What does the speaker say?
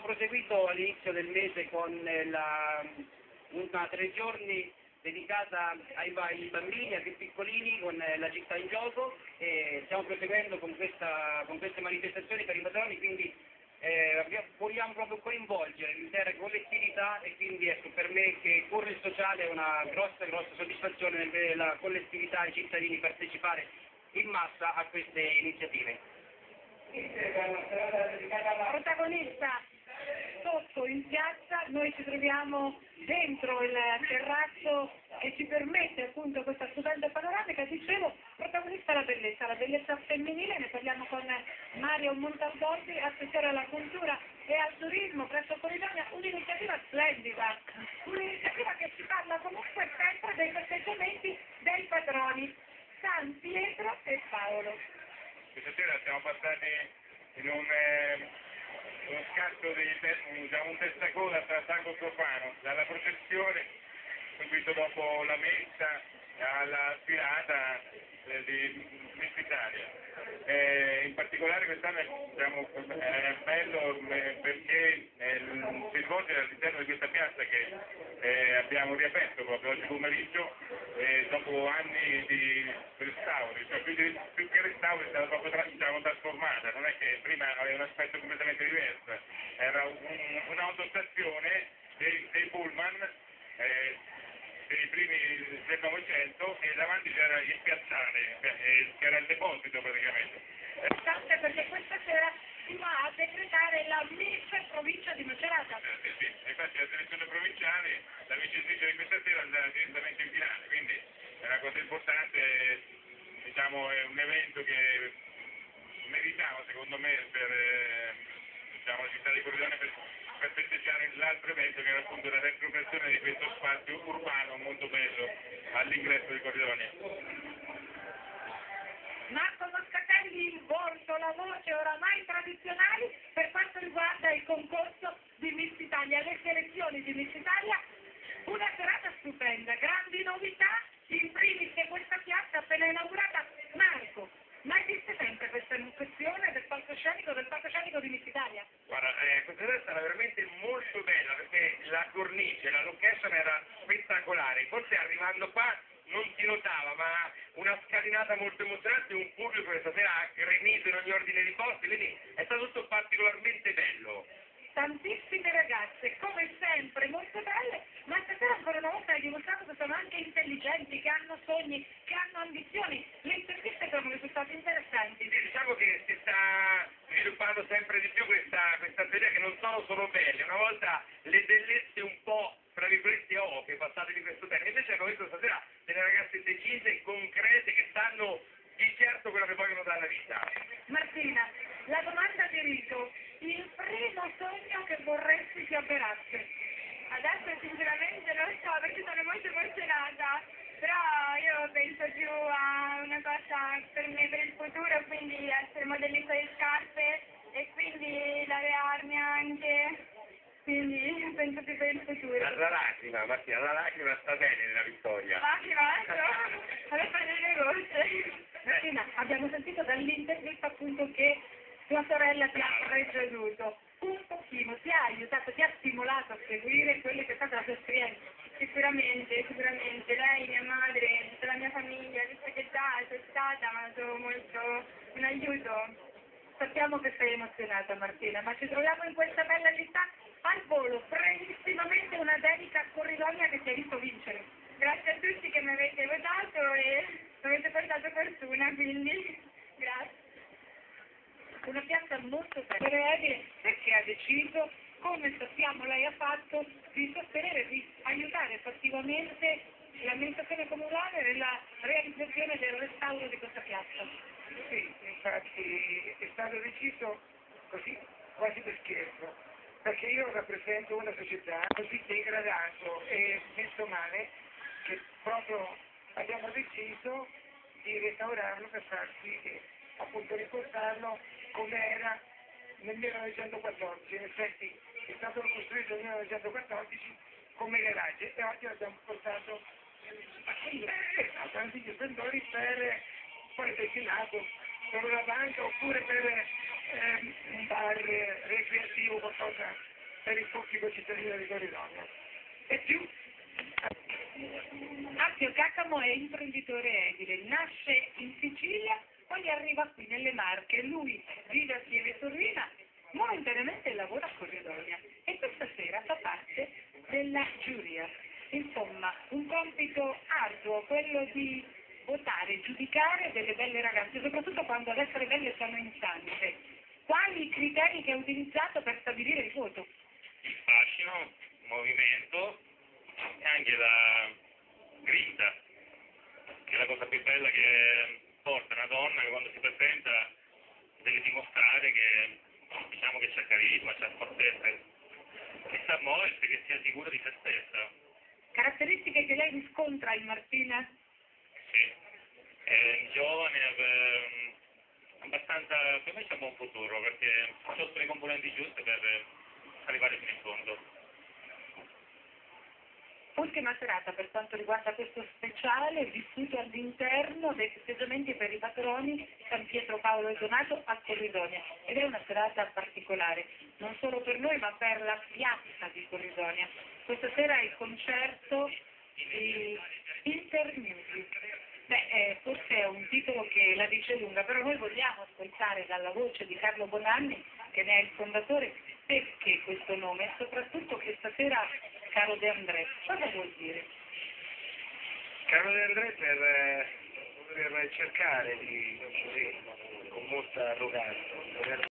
proseguito all'inizio del mese con una 3 giorni dedicata ai bambini, ai più piccolini, con la città in gioco, e stiamo proseguendo con queste manifestazioni per i patroni, quindi vogliamo proprio coinvolgere l'intera collettività, e quindi ecco, per me che corre il sociale è una grossa soddisfazione nel vedere la collettività e i cittadini partecipare in massa a queste iniziative. Protagonista sotto in piazza, noi ci troviamo dentro il terrazzo che ci permette appunto questa stupenda panoramica. Dicevo, protagonista la bellezza femminile, ne parliamo con Mario Montalbordi, assessore alla cultura e al turismo presso Corridonia, un'iniziativa splendida, un'iniziativa che ci parla comunque sempre dei festeggiamenti dei patroni San Pietro e Paolo. Questa sera siamo passati in uno scatto un testacoda tra sacro e profano, dalla processione, subito dopo la messa, alla sfilata di Miss Italia. In particolare quest'anno è bello perché si svolge all'interno di questa piazza che abbiamo riaperto proprio oggi pomeriggio, dopo anni di restauri, cioè più che restauri è stata proprio trasformata, non è che prima aveva un aspetto completamente diverso, era un'autostazione dei pullman dei primi del Novecento, e davanti c'era il piazzale, che era il deposito praticamente. Perché questa sera si va a decretare la Miss Provincia di Macerata. Sì, infatti la selezione provinciale, la vincitrice di questa sera andrà direttamente in finale, quindi è una cosa importante, diciamo è un evento che meritava secondo me per la città di Corridonia per festeggiare l'altro evento che era appunto la riappropriazione di questo spazio urbano molto bello all'ingresso di Corridonia. Marco Moscatelli, il volto, la voce oramai tradizionali per quanto riguarda il concorso di Miss Italia, le selezioni di Miss Italia, una serata stupenda, grandi novità, in primis che questa piazza appena inaugurata. Marco, ma esiste sempre questa questione del palcoscenico di Miss Italia? Guarda, questa sera sarà veramente molto bella perché la cornice, la location era spettacolare, forse arrivando qua non si notava, ma una scalinata molto emozionante, un pubblico che stasera ha gremito in ogni ordine di posti, quindi è stato tutto particolarmente bello. Tantissime ragazze, come sempre, molto belle, ma stasera ancora una volta hai dimostrato che sono anche intelligenti, che hanno sogni, che hanno ambizioni. Le interviste sono risultate interessanti. Diciamo che si sta sviluppando sempre di più questa teoria che non sono solo belle, una volta le bellezze un po', tra virgolette, ovvie, passatemi questo termine, invece hanno visto stasera delle ragazze decise, concrete, che sanno di certo quello che vogliono dalla vita. Martina, la domanda di rito, il primo sogno che vorresti si avverasse? Adesso sinceramente non so perché sono molto emozionata, però io penso più a una cosa per me, per il futuro, quindi essere modellista di scarpe e quindi laurearmi anche, quindi penso più per il futuro. La lacrima, Martina, la lacrima sta bene nella vittoria. Lacrima, adesso fare le gocce. Martina, abbiamo sentito dall'intervista appunto che tua sorella ti ha preceduto. Un pochino, ti ha aiutato, ti ha stimolato a seguire quella che è stata la tua esperienza? Sicuramente, lei, mia madre, tutta la mia famiglia, visto che già c'è stata, mi ha dato molto un aiuto. Sappiamo che sei emozionata Martina, ma ci troviamo in questa bella città al volo, brevissimamente una dedica a Corridonia che ti ha visto vincere. Grazie a tutti che mi avete votato e mi avete portato fortuna, quindi grazie. Una piazza molto bella, perché ha deciso, come sappiamo lei ha fatto, di sostenere, di aiutare fattivamente l'amministrazione comunale nella realizzazione del restauro di questa piazza. Sì, infatti è stato deciso così, quasi per scherzo, perché io rappresento una società così degradato e messo male che proprio abbiamo deciso di restaurarlo per far sì che appunto riportarlo come era nel 1914, in effetti è stato costruito nel 1914 come garage e oggi l'abbiamo portato a antichi splendori per poi destinato per una banca oppure per un bar ricreativo, qualcosa per il pubblico cittadino di Corridonia. E più, Alfio Caccamo è imprenditore edile, nasce in Sicilia, poi arriva qui nelle Marche, lui vive a Pieve Sorrina, momentaneamente lavora a Corridonia e questa sera fa parte della giuria. Insomma, un compito arduo, quello di votare, giudicare delle belle ragazze, soprattutto quando ad essere belle sono in tante. Quali criteri che ha utilizzato per stabilire il voto? Il fascino, il movimento e anche la grinta, che è la cosa più bella che porta una donna che quando si presenta deve dimostrare che, diciamo, che c'ha carisma, c'ha fortezza, che sa muoversi, che sia sicura di se stessa. Caratteristiche che lei riscontra in Martina? Sì, è giovane, abbastanza, per me c'è un buon futuro perché ha tutte le componenti giuste per arrivare fino in fondo. Ultima serata per quanto riguarda questo speciale vissuto all'interno dei festeggiamenti per i patroni San Pietro, Paolo e Donato a Corridonia ed è una serata particolare, non solo per noi ma per la piazza di Corridonia. Questa sera è il concerto di Intermusic. Forse è un titolo che la dice lunga, però noi vogliamo ascoltare dalla voce di Carlo Bonanni, che ne è il fondatore, perché questo nome e soprattutto questa sera Caro De André, cosa vuol dire? Caro De André per cercare di, così, con molta arroganza,